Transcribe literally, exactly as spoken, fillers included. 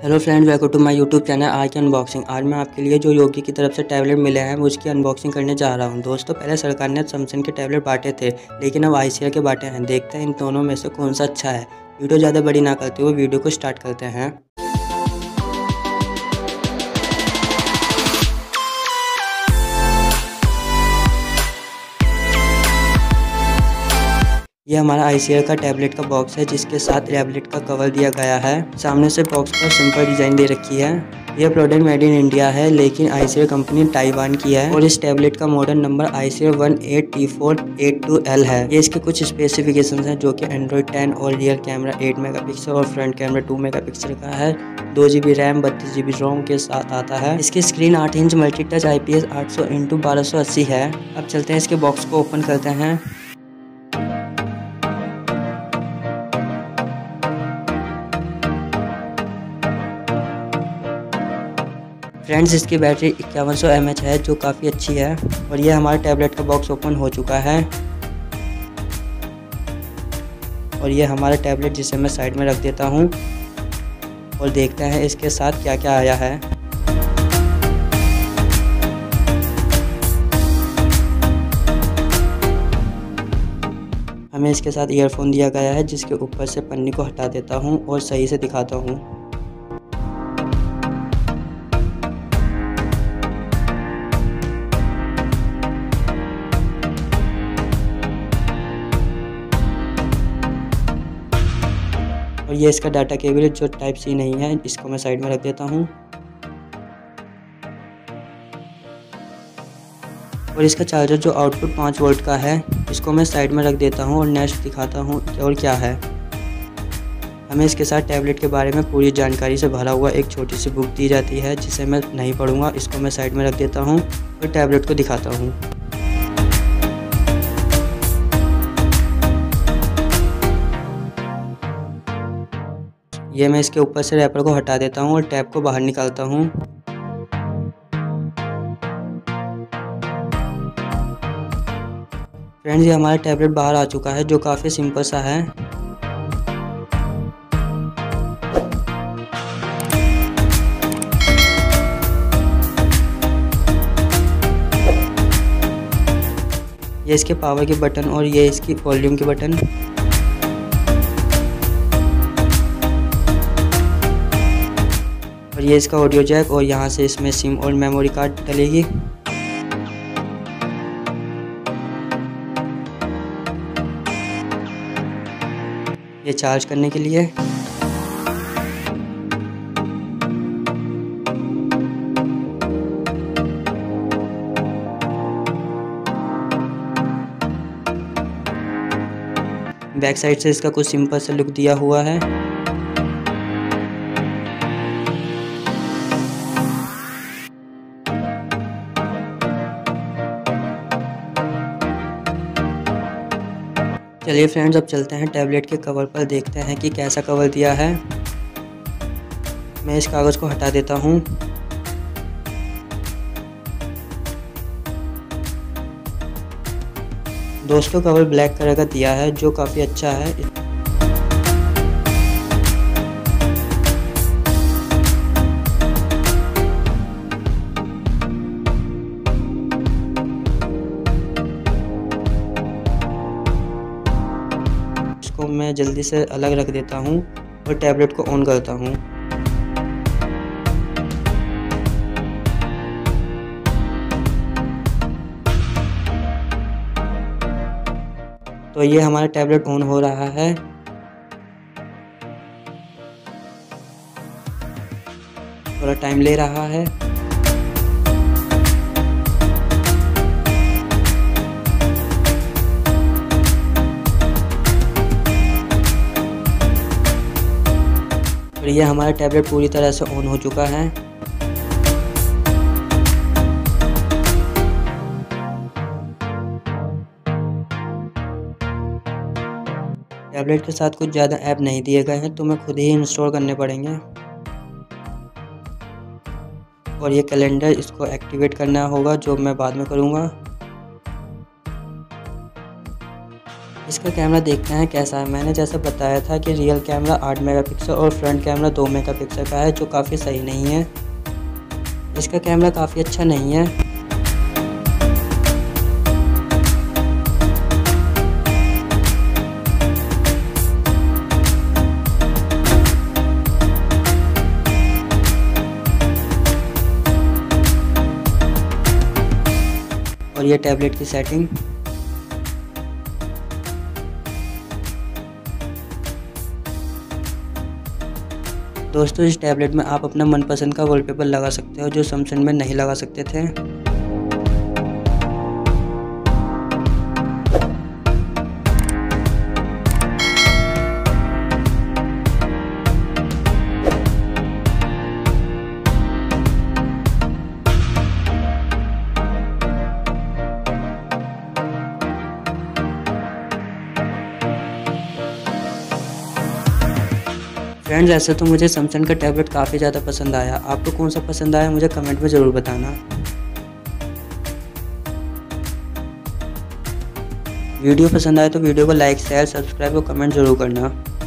Hello friends, welcome to my YouTube channel. आज की unboxing. आज मैं आपके लिए जो योगी की तरफ से टैबलेट मिले हैं वो उसकी अनबॉक्सिंग करने जा रहा हूं। दोस्तों, पहले सरकार ने सैमसंग के टैबलेट बांटे थे, लेकिन अब आईसीएल के बांटे हैं। देखते हैं इन दोनों में से कौन सा अच्छा है। वीडियो ज़्यादा बड़ी ना करते हुए वीडियो को स्टार्ट करते हैं। ये हमारा आईसीएल का टैबलेट का बॉक्स है, जिसके साथ टैबलेट का कवर दिया गया है। सामने से बॉक्स पर सिंपल डिजाइन दे रखी है। यह प्रोडक्ट मेड इन इंडिया है, लेकिन आईसीएल कंपनी ताइवान की है और इस टैबलेट का model number ICL one eight T four eight two L है। ये इसके कुछ स्पेसिफिकेशंस हैं, जो कि एंड्रॉइड टेन और रियर कैमरा एट मेगापिक्सल और फ्रंट कैमरा टू मेगापिक्सल का है। दो जी बी रैम बत्तीस जी बी रोम के साथ आता है। इसकी स्क्रीन आठ inch multi touch I P S आठ सौ इंटू बारह सौ अस्सी है। अब चलते हैं इसके बॉक्स को ओपन करते हैं। फ्रेंड्स, इसकी बैटरी इक्यावन सौ एम एच है, जो काफ़ी अच्छी है। और ये हमारा टैबलेट का बॉक्स ओपन हो चुका है। और ये हमारा टैबलेट, जिसे मैं साइड में रख देता हूँ और देखते हैं इसके साथ क्या क्या आया है। हमें इसके साथ ईयरफोन दिया गया है, जिसके ऊपर से पन्नी को हटा देता हूँ और सही से दिखाता हूँ। और ये इसका डाटा केबल जो टाइप सी नहीं है, इसको मैं साइड में रख देता हूँ। और इसका चार्जर जो आउटपुट पाँच वोल्ट का है, इसको मैं साइड में रख देता हूँ और नेक्स्ट दिखाता हूँ और क्या है। हमें इसके साथ टैबलेट के बारे में पूरी जानकारी से भरा हुआ एक छोटी सी बुक दी जाती है, जिसे मैं नहीं पढ़ूंगा। इसको मैं साइड में रख देता हूँ और टैबलेट को दिखाता हूँ। ये मैं इसके ऊपर से रैपर को हटा देता हूँ और टैप को बाहर निकालता हूँ। फ्रेंड्स, ये हमारा टैबलेट बाहर आ चुका है, जो काफ़ी सिंपल सा है। ये इसके पावर के बटन और ये इसकी वॉल्यूम के बटन। और ये इसका ऑडियो जैक और यहाँ से इसमें सिम और मेमोरी कार्ड डलेगी। ये चार्ज करने के लिए। बैक साइड से इसका कुछ सिंपल सा लुक दिया हुआ है। चलिए फ्रेंड्स, अब चलते हैं टैबलेट के कवर पर, देखते हैं कि कैसा कवर दिया है। मैं इस कागज़ को हटा देता हूँ। दोस्तों, कवर ब्लैक कलर का दिया है, जो काफ़ी अच्छा है। इसको मैं जल्दी से अलग रख देता हूँ और टैबलेट को ऑन करता हूँ। तो ये हमारा टैबलेट ऑन हो रहा है। थोड़ा टाइम ले रहा है। और ये हमारा टैबलेट पूरी तरह से ऑन हो चुका है। टैबलेट के साथ कुछ ज़्यादा ऐप नहीं दिए गए हैं, तो मैं खुद ही इंस्टॉल करने पड़ेंगे। और ये कैलेंडर, इसको एक्टिवेट करना होगा, जो मैं बाद में करूँगा। इसका कैमरा देखते हैं कैसा है। मैंने जैसे बताया था कि रियल कैमरा आठ मेगापिक्सल और फ्रंट कैमरा दो मेगापिक्सल का है, जो काफ़ी सही नहीं है। इसका कैमरा काफ़ी अच्छा नहीं है। और ये टैबलेट की सेटिंग। दोस्तों इस टैबलेट में आप अपना मनपसंद का वॉलपेपर लगा सकते हो, जो सैमसंग में नहीं लगा सकते थे। फ्रेंड्स ऐसे तो मुझे सैमसंग का टैबलेट काफ़ी ज़्यादा पसंद आया। आपको कौन सा पसंद आया मुझे कमेंट में ज़रूर बताना। वीडियो पसंद आए तो वीडियो को लाइक शेयर सब्सक्राइब और कमेंट ज़रूर करना।